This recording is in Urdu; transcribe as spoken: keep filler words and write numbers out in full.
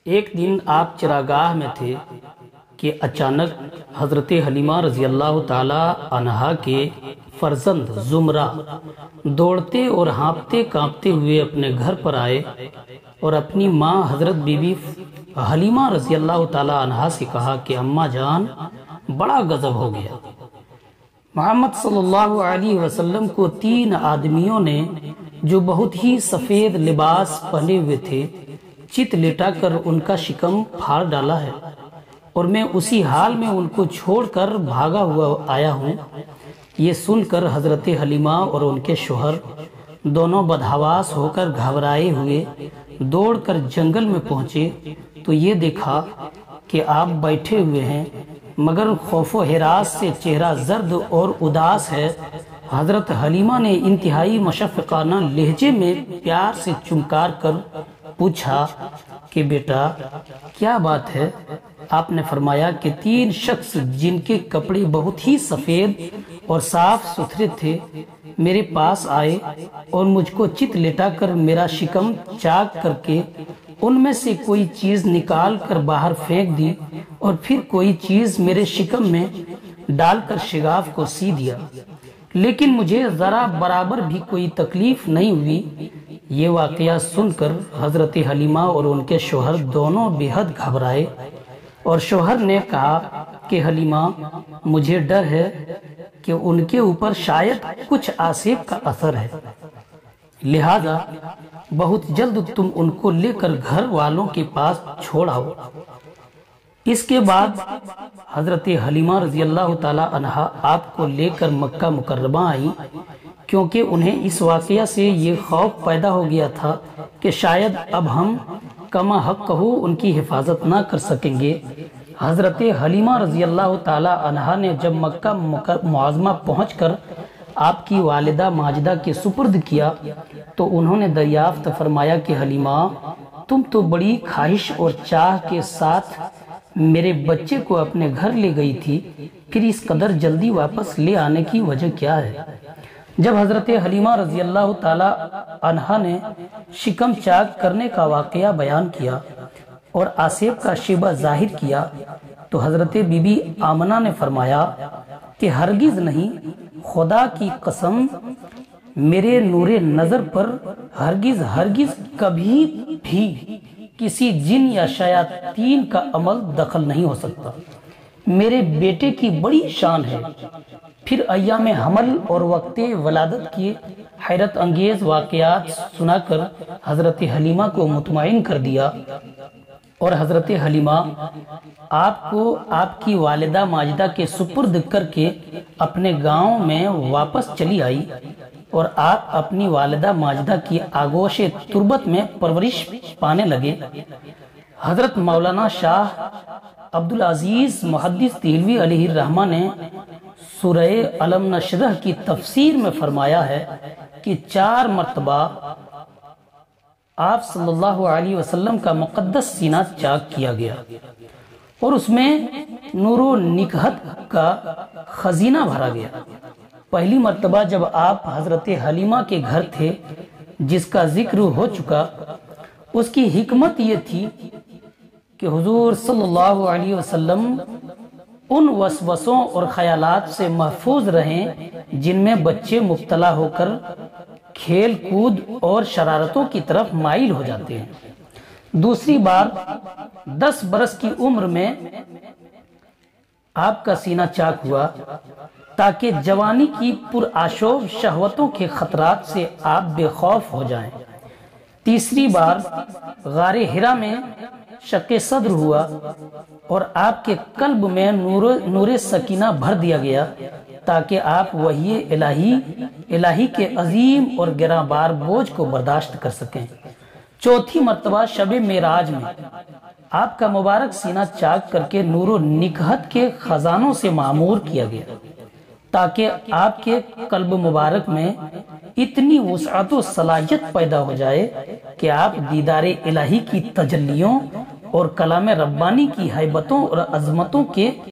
ایک دن آپ چراگاہ میں تھے کہ اچانک حضرت حلیمہ رضی اللہ تعالی عنہا کے فرزند زمرہ دوڑتے اور ہانپتے کانپتے ہوئے اپنے گھر پر آئے اور اپنی ماں حضرت بی بی حلیمہ رضی اللہ تعالی عنہا سے کہا کہ اماں جان بڑا غضب ہو گیا۔ محمد صلی اللہ علیہ وسلم کو تین آدمیوں نے جو بہت ہی سفید لباس پہنے ہوئے تھے چت لٹا کر ان کا شکم پھاڑ ڈالا ہے، اور میں اسی حال میں ان کو چھوڑ کر بھاگا ہوا آیا ہوں۔ یہ سن کر حضرت حلیمہ اور ان کے شوہر دونوں بدحواس ہو کر گھبرائے ہوئے دوڑ کر جنگل میں پہنچے تو یہ دیکھا کہ آپ بیٹھے ہوئے ہیں، مگر خوف و ہراس سے چہرہ زرد اور اداس ہے۔ حضرت حلیمہ نے انتہائی مشفقانہ لہجے میں پیار سے چمکار کر پوچھا کہ بیٹا کیا بات ہے؟ آپ نے فرمایا کہ تین شخص جن کے کپڑے بہت ہی سفید اور صاف ستھرے تھے میرے پاس آئے اور مجھ کو چت لٹا کر میرا شکم چاک کر کے ان میں سے کوئی چیز نکال کر باہر پھینک دی اور پھر کوئی چیز میرے شکم میں ڈال کر شگاف کو سی دیا، لیکن مجھے ذرا برابر بھی کوئی تکلیف نہیں ہوئی۔ یہ واقعہ سن کر حضرت حلیمہ اور ان کے شوہر دونوں بے حد گھبرائے، اور شوہر نے کہا کہ حلیمہ مجھے ڈر ہے کہ ان کے اوپر شاید کچھ آسیب کا اثر ہے، لہذا بہت جلد تم ان کو لے کر گھر والوں کے پاس چھوڑ آؤ۔ اس کے بعد حضرت حلیمہ رضی اللہ تعالی عنہا آپ کو لے کر مکہ مکرمہ آئی، کیونکہ انہیں اس واقعہ سے یہ خوف پیدا ہو گیا تھا کہ شاید اب ہم کما حق کہو ان کی حفاظت نہ کر سکیں گے۔ حضرت حلیمہ رضی اللہ تعالی عنہا نے جب مکہ معظمہ پہنچ کر آپ کی والدہ ماجدہ کے سپرد کیا تو انہوں نے دریافت فرمایا کہ حلیمہ تم تو بڑی خواہش اور چاہ کے ساتھ میرے بچے کو اپنے گھر لے گئی تھی، پھر اس قدر جلدی واپس لے آنے کی وجہ کیا ہے؟ جب حضرت حلیمہ رضی اللہ تعالی عنہا نے شکم چاک کرنے کا واقعہ بیان کیا اور آسیب کا شیبہ ظاہر کیا تو حضرت بی بی آمنہ نے فرمایا کہ ہرگز نہیں، خدا کی قسم میرے نور نظر پر ہرگز ہرگز کبھی بھی کسی جن یا شیاطین کا عمل دخل نہیں ہو سکتا۔ میرے بیٹے کی بڑی شان ہے۔ پھر ایام حمل اور وقت ولادت کی حیرت انگیز واقعات سنا کر حضرت حلیمہ کو مطمئن کر دیا، اور حضرت حلیمہ آپ کو آپ کی والدہ ماجدہ کے سپرد کر کے اپنے گاؤں میں واپس چلی آئی، اور آپ اپنی والدہ ماجدہ کی آغوش تربت میں پرورش پانے لگے۔ حضرت مولانا شاہ عبدالعزیز محدث دہلوی علیہ الرحمہ نے سورہ علم نشرح کی تفسیر میں فرمایا ہے کہ چار مرتبہ آپ صلی اللہ علیہ وسلم کا مقدس سینہ چاک کیا گیا اور اس میں نور و نکہت کا خزینہ بھرا گیا۔ پہلی مرتبہ جب آپ حضرت حلیمہ کے گھر تھے جس کا ذکر ہو چکا، اس کی حکمت یہ تھی کہ حضور صلی اللہ علیہ وسلم ان وسوسوں اور خیالات سے محفوظ رہیں جن میں بچے مبتلا ہو کر کھیل کود اور شرارتوں کی طرف مائل ہو جاتے ہیں۔ دوسری بار دس برس کی عمر میں آپ کا سینہ چاک ہوا تاکہ جوانی کی پرآشوب شہوتوں کے خطرات سے آپ بے خوف ہو جائیں۔ تیسری بار غار حرا میں شق صدر ہوا اور آپ کے قلب میں نور نور سکینہ بھر دیا گیا تاکہ آپ وحی الہی الہی کے عظیم اور گراں بار بوجھ کو برداشت کر سکیں۔ چوتھی مرتبہ شب معراج میں آپ کا مبارک سینہ چاک کر کے نور و نکہت کے خزانوں سے معمور کیا گیا تاکہ آپ کے قلب مبارک میں اتنی وسعت و صلاحیت پیدا ہو جائے کہ آپ دیدار الہی کی تجلیوں اور کلام ربانی کی ہیبتوں اور عظمتوں کے